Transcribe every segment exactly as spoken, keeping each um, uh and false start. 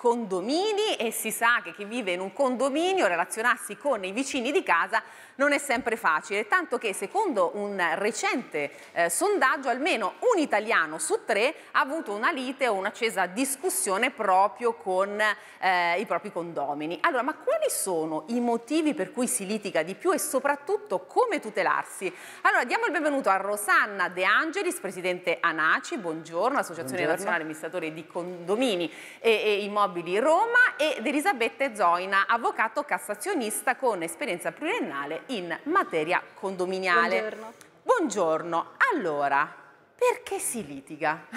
condomini e si sa che chi vive in un condominio relazionarsi con i vicini di casa non è sempre facile, tanto che secondo un recente eh, sondaggio almeno un italiano su tre ha avuto una lite o un'accesa discussione proprio con eh, i propri condomini. Allora, ma quali sono i motivi per cui si litiga di più e soprattutto come tutelarsi? Allora, diamo il benvenuto a Rosanna De Angelis, presidente ANACI, buongiorno, Associazione Buongiorno. Nazionale Amministratori di Condomini e, e Immobili Roma, ed Elisabetta Zoina, avvocato cassazionista con esperienza pluriennale in materia condominiale. Buongiorno. Buongiorno. Allora, perché si litiga?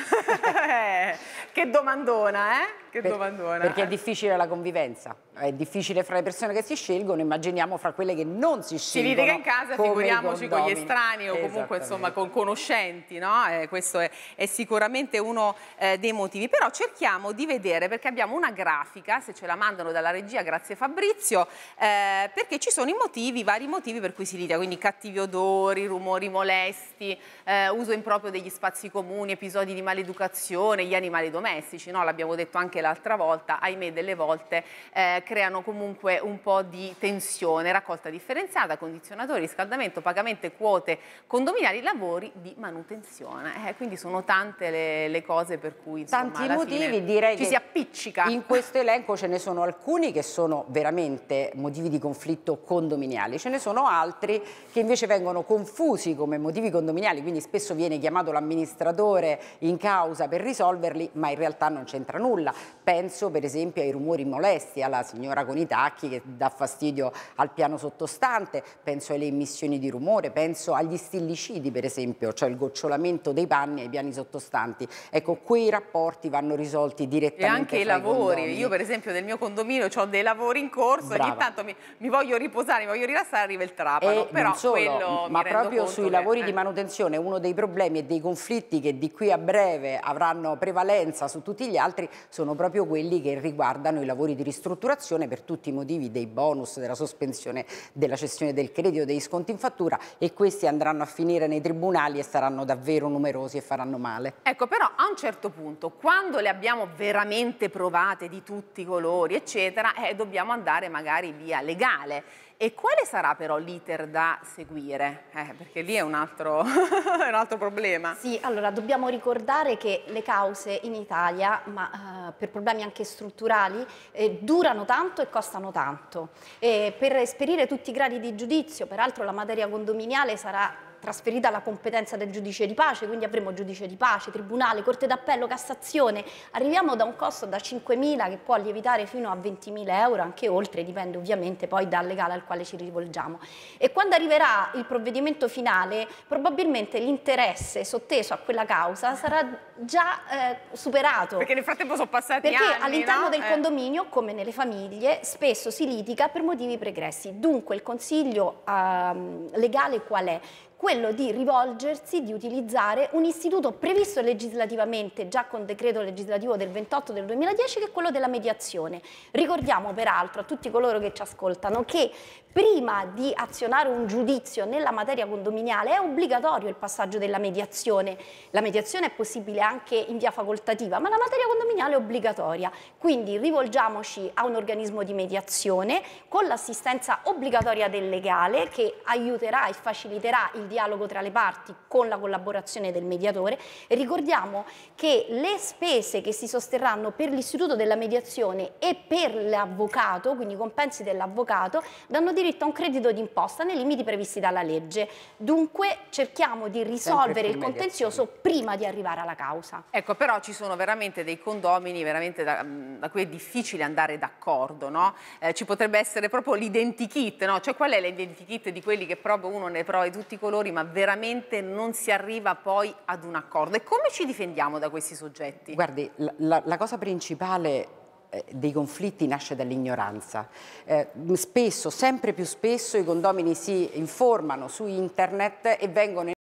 Che domandona, eh? Che Per, domandona. perché è difficile la convivenza, è difficile fra le persone che si scelgono, immaginiamo fra quelle che non si Si scelgono. litiga in casa, come figuriamoci con gli estranei o comunque insomma con conoscenti, no? Eh, questo è, è sicuramente uno eh, dei motivi. Però cerchiamo di vedere, perché abbiamo una grafica, se ce la mandano dalla regia, grazie Fabrizio, eh, perché ci sono i motivi, vari motivi per cui si litiga, quindi cattivi odori, rumori molesti, eh, uso improprio degli spazi comuni, episodi di maleducazione, gli animali domestici, no? L'abbiamo detto anche l'altra volta, ahimè delle volte eh, creano comunque un po' di tensione, raccolta differenziata, condizionatori, riscaldamento, pagamento, quote condominiali, lavori di manutenzione. Eh, quindi sono tante le, le cose per cui insomma, tanti alla motivi, fine direi ci che si appiccica. In questo elenco ce ne sono alcuni che sono veramente motivi di conflitto condominiali, ce ne sono altri che invece vengono confusi come motivi condominiali, quindi spesso viene chiamato l'amministratore in causa per risolverli, ma in realtà non c'entra nulla. Penso per esempio ai rumori molesti, alla signora con i tacchi che dà fastidio al piano sottostante, penso alle emissioni di rumore, penso agli stillicidi per esempio, cioè il gocciolamento dei panni ai piani sottostanti. Ecco, quei rapporti vanno risolti direttamente. E anche i lavori. Condomini. Io per esempio nel mio condominio ho dei lavori in corso, Brava. ogni tanto mi, mi voglio riposare, mi voglio rilassare, arriva il trapano. E però non solo, quello ma mi proprio conto sui che, lavori eh. di manutenzione uno dei problemi e dei conflitti che di qui a breve avranno prevalenza su tutti gli altri sono proprio quelli che riguardano i lavori di ristrutturazione per tutti i motivi dei bonus, della sospensione della cessione del credito, degli sconti in fattura, e questi andranno a finire nei tribunali e saranno davvero numerosi e faranno male. Ecco, però a un certo punto, quando le abbiamo veramente provate di tutti i colori, eccetera, eh, dobbiamo andare magari via legale. E quale sarà però l'iter da seguire? Eh, perché lì è un altro, è un altro problema. Sì, allora dobbiamo ricordare che le cause in Italia, ma eh, per problemi anche strutturali, eh, durano tanto e costano tanto. E per esperire tutti i gradi di giudizio, peraltro la materia condominiale sarà trasferita alla competenza del giudice di pace, quindi avremo giudice di pace, tribunale, corte d'appello, Cassazione. Arriviamo da un costo da cinquemila che può lievitare fino a ventimila euro, anche oltre, dipende ovviamente poi dal legale al quale ci rivolgiamo. E quando arriverà il provvedimento finale, probabilmente l'interesse sotteso a quella causa sarà già eh, superato. Perché nel frattempo sono passati Perché anni, all'interno no? del Eh. condominio, come nelle famiglie, spesso si litiga per motivi pregressi. Dunque il consiglio um, legale qual è? Quello di rivolgersi, di utilizzare un istituto previsto legislativamente già con decreto legislativo del ventotto del duemiladieci, che è quello della mediazione. Ricordiamo peraltro a tutti coloro che ci ascoltano che prima di azionare un giudizio nella materia condominiale è obbligatorio il passaggio della mediazione. La mediazione è possibile anche in via facoltativa, ma la materia condominiale è obbligatoria. Quindi rivolgiamoci a un organismo di mediazione con l'assistenza obbligatoria del legale, che aiuterà e faciliterà il dialogo tra le parti con la collaborazione del mediatore. E ricordiamo che le spese che si sosterranno per l'istituto della mediazione e per l'avvocato, quindi i compensi dell'avvocato, danno diritto a un credito d'imposta nei limiti previsti dalla legge. Dunque cerchiamo di risolvere il contenzioso prima di arrivare alla causa. Ecco, però ci sono veramente dei condomini veramente da, da cui è difficile andare d'accordo, no? Eh, ci potrebbe essere proprio l'identikit, no? Cioè qual è l'identikit di quelli che proprio uno ne prova di tutti i colori, ma veramente non si arriva poi ad un accordo? E come ci difendiamo da questi soggetti? Guardi, la, la, la cosa principale eh, dei conflitti nasce dall'ignoranza. Eh, spesso, sempre più spesso, i condomini si informano su internet e vengono